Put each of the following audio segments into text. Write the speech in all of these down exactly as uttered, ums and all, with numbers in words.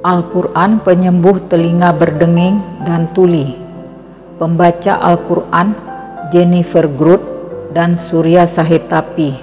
Al-Quran penyembuh telinga berdenging dan tuli. Pembaca Al-Quran Jennifer Groot dan Surya Sahetapi.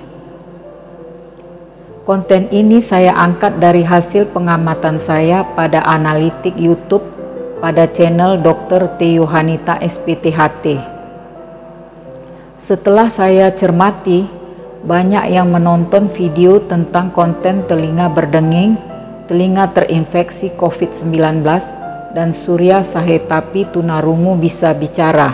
Konten ini saya angkat dari hasil pengamatan saya pada analitik YouTube pada channel dokter T Yohanita S P T H T. Setelah saya cermati, banyak yang menonton video tentang konten telinga berdenging, telinga terinfeksi covid sembilan belas, dan Surya Sahetapi tunarungu bisa bicara.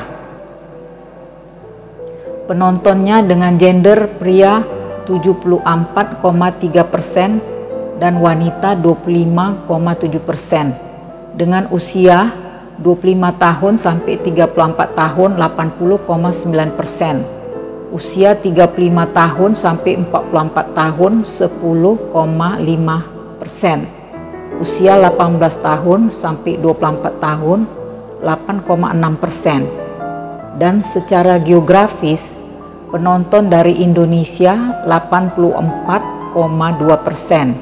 Penontonnya dengan gender pria tujuh puluh empat koma tiga persen dan wanita dua puluh lima koma tujuh persen, dengan usia dua puluh lima tahun sampai tiga puluh empat tahun delapan puluh koma sembilan persen, usia tiga puluh lima tahun sampai empat puluh empat tahun sepuluh koma lima persen, usia delapan belas tahun sampai dua puluh empat tahun delapan koma enam persen. Dan secara geografis, penonton dari Indonesia delapan puluh empat koma dua persen.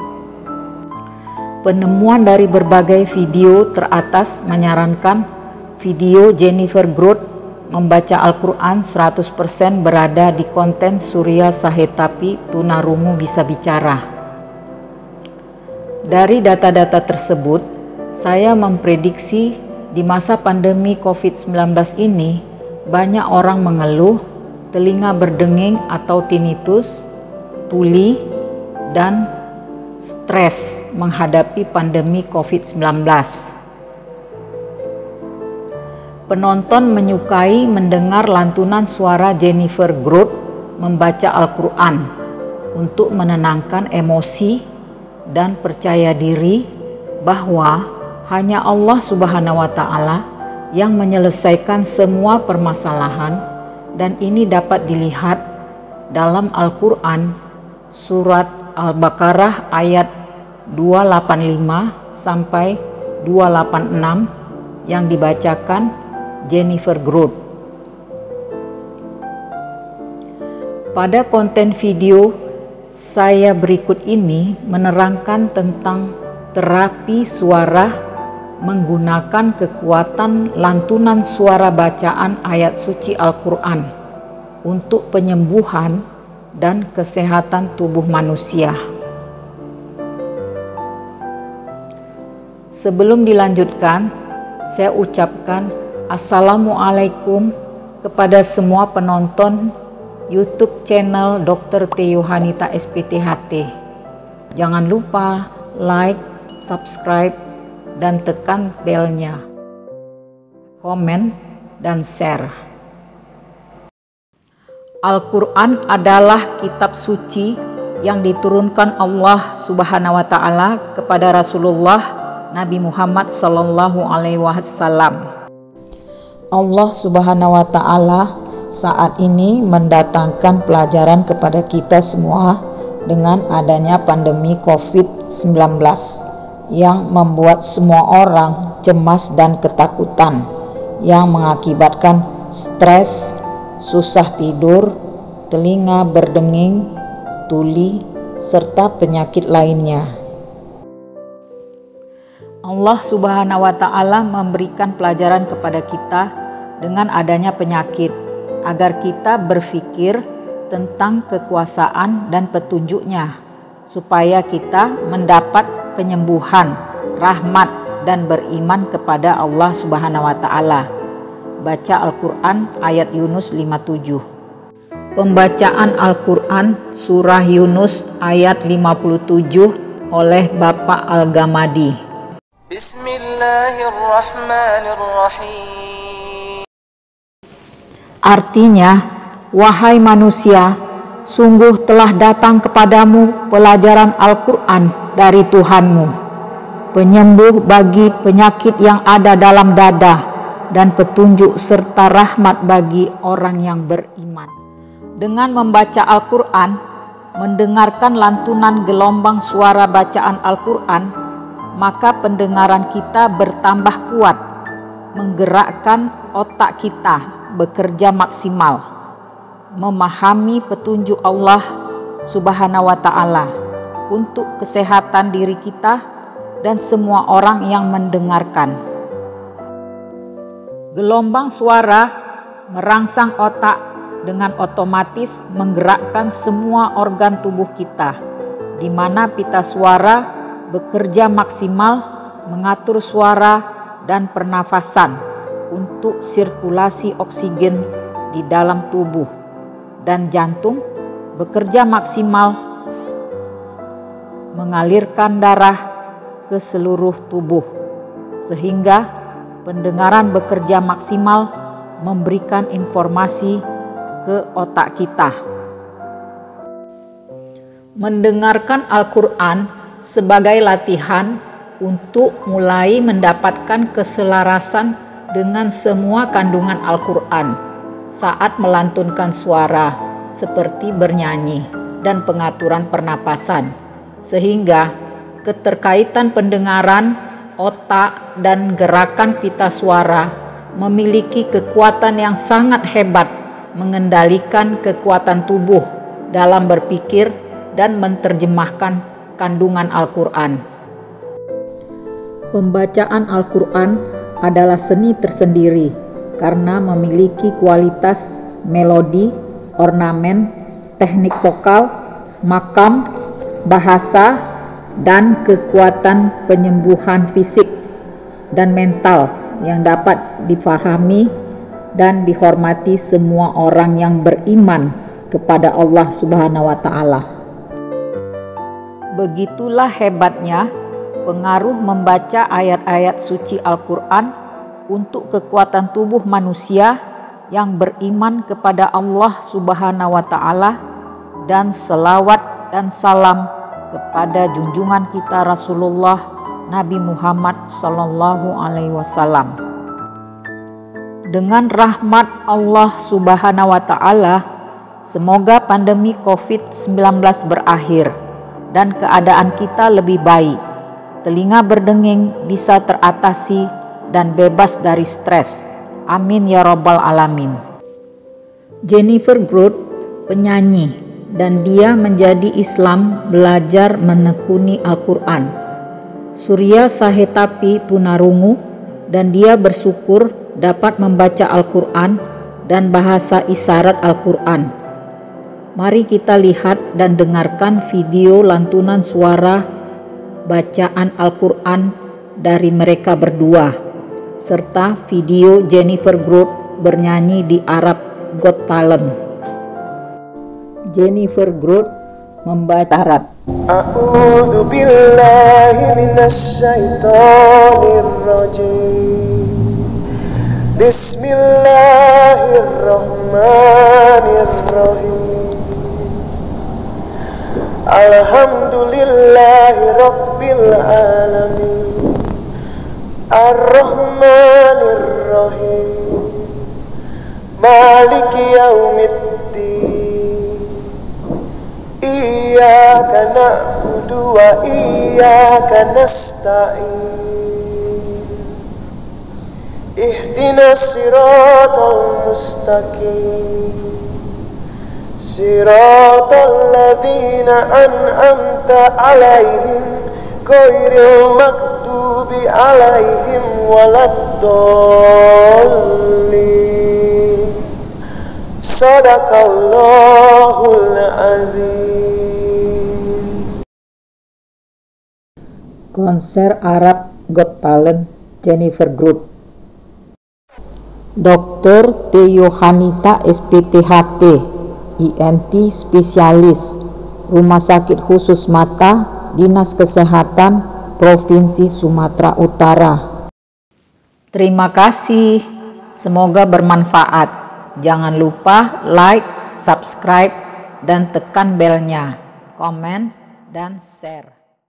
Penemuan dari berbagai video teratas menyarankan video Jennifer Groot membaca Al-Quran seratus persen berada di konten Surya Sahetapi tunarungu bisa bicara. Dari data-data tersebut, saya memprediksi di masa pandemi covid sembilan belas ini banyak orang mengeluh telinga berdenging atau tinnitus, tuli, dan stres menghadapi pandemi covid sembilan belas. Penonton menyukai mendengar lantunan suara Jennifer Groot membaca Al-Quran untuk menenangkan emosi dan percaya diri bahwa hanya Allah Subhanahu wa Ta'ala yang menyelesaikan semua permasalahan, dan ini dapat dilihat dalam Al-Quran surat Al-Baqarah ayat dua ratus delapan puluh lima sampai dua ratus delapan puluh enam yang dibacakan Jennifer Groot. Pada konten video saya berikut ini menerangkan tentang terapi suara menggunakan kekuatan lantunan suara bacaan ayat suci Al-Quran untuk penyembuhan dan kesehatan tubuh manusia. Sebelum dilanjutkan, saya ucapkan Assalamualaikum kepada semua penonton YouTube channel dokter T Yohanita S P T H T. Jangan lupa like, subscribe, dan tekan belnya, komen, dan share. Al-Quran adalah kitab suci yang diturunkan Allah Subhanahu wa Ta'ala kepada Rasulullah Nabi Muhammad Sallallahu Alaihi Wasallam. Allah Subhanahu wa Ta'ala saat ini mendatangkan pelajaran kepada kita semua dengan adanya pandemi covid sembilan belas yang membuat semua orang cemas dan ketakutan, yang mengakibatkan stres, susah tidur, telinga berdenging, tuli, serta penyakit lainnya. Allah Subhanahu wa Ta'ala memberikan pelajaran kepada kita dengan adanya penyakit agar kita berpikir tentang kekuasaan dan petunjuknya, supaya kita mendapat penyembuhan, rahmat, dan beriman kepada Allah Subhanahu wa Ta'ala. Baca Al-Quran ayat Yunus lima puluh tujuh. Pembacaan Al-Quran surah Yunus ayat lima puluh tujuh oleh Bapak Al-Gamadi. Bismillahirrahmanirrahim. Artinya, wahai manusia, sungguh telah datang kepadamu pelajaran Al-Quran dari Tuhanmu, penyembuh bagi penyakit yang ada dalam dada, dan petunjuk serta rahmat bagi orang yang beriman. Dengan membaca Al-Quran, mendengarkan lantunan gelombang suara bacaan Al-Quran, maka pendengaran kita bertambah kuat, menggerakkan otak kita bekerja maksimal, memahami petunjuk Allah Subhanahu wa Ta'ala untuk kesehatan diri kita dan semua orang yang mendengarkan. Gelombang suara merangsang otak dengan otomatis menggerakkan semua organ tubuh kita, di mana pita suara bekerja maksimal mengatur suara dan pernafasan untuk sirkulasi oksigen di dalam tubuh, dan jantung bekerja maksimal mengalirkan darah ke seluruh tubuh, sehingga pendengaran bekerja maksimal memberikan informasi ke otak kita. Mendengarkan Al-Quran sebagai latihan untuk mulai mendapatkan keselarasan dengan semua kandungan Al-Quran saat melantunkan suara seperti bernyanyi dan pengaturan pernapasan, sehingga keterkaitan pendengaran, otak, dan gerakan pita suara memiliki kekuatan yang sangat hebat mengendalikan kekuatan tubuh dalam berpikir dan menerjemahkan kandungan Al-Quran. Pembacaan Al-Quran adalah seni tersendiri karena memiliki kualitas melodi, ornamen, teknik vokal, makam, bahasa, dan kekuatan penyembuhan fisik dan mental yang dapat difahami dan dihormati semua orang yang beriman kepada Allah Subhanahu wa Ta'ala. Begitulah hebatnya pengaruh membaca ayat-ayat suci Al-Quran untuk kekuatan tubuh manusia yang beriman kepada Allah Subhanahu wa Ta'ala, dan selawat dan salam kepada junjungan kita Rasulullah Nabi Muhammad Sallallahu Alaihi Wasallam. Dengan rahmat Allah Subhanahu wa Ta'ala, semoga pandemi covid sembilan belas berakhir dan keadaan kita lebih baik. Telinga berdenging bisa teratasi dan bebas dari stres. Amin ya Rabbal Alamin. Jennifer Groot, penyanyi, dan dia menjadi Islam belajar menekuni Al-Quran. Surya Sahetapi tunarungu, dan dia bersyukur dapat membaca Al-Quran dan bahasa isyarat Al-Quran. Mari kita lihat dan dengarkan video lantunan suara bacaan Al-Quran dari mereka berdua, serta video Jennifer Groot bernyanyi di Arab Got Talent. Jennifer Groot membaca Arab. A'udzu billahi minasy syaithanir rajim. Bismillahirrahmanirrahim. Alhamdulillahi rabbil alamin. Ar-Rahmanir Rahim. Maliki yaumiddin. Iyyaka na'budu wa iyyaka nasta'in. Ihdinas siratal mustaqim. Siratal ladzina an'amta 'alaihim ghairil maghdubi 'alaihim waladdallin. Sadaqallahul azim. Konser Arab Got Talent Jennifer Groot. dokter T. Yohanita S P T H T, I N T spesialis, Rumah Sakit Khusus Mata, Dinas Kesehatan Provinsi Sumatera Utara. Terima kasih, semoga bermanfaat. Jangan lupa like, subscribe, dan tekan belnya, komen, dan share.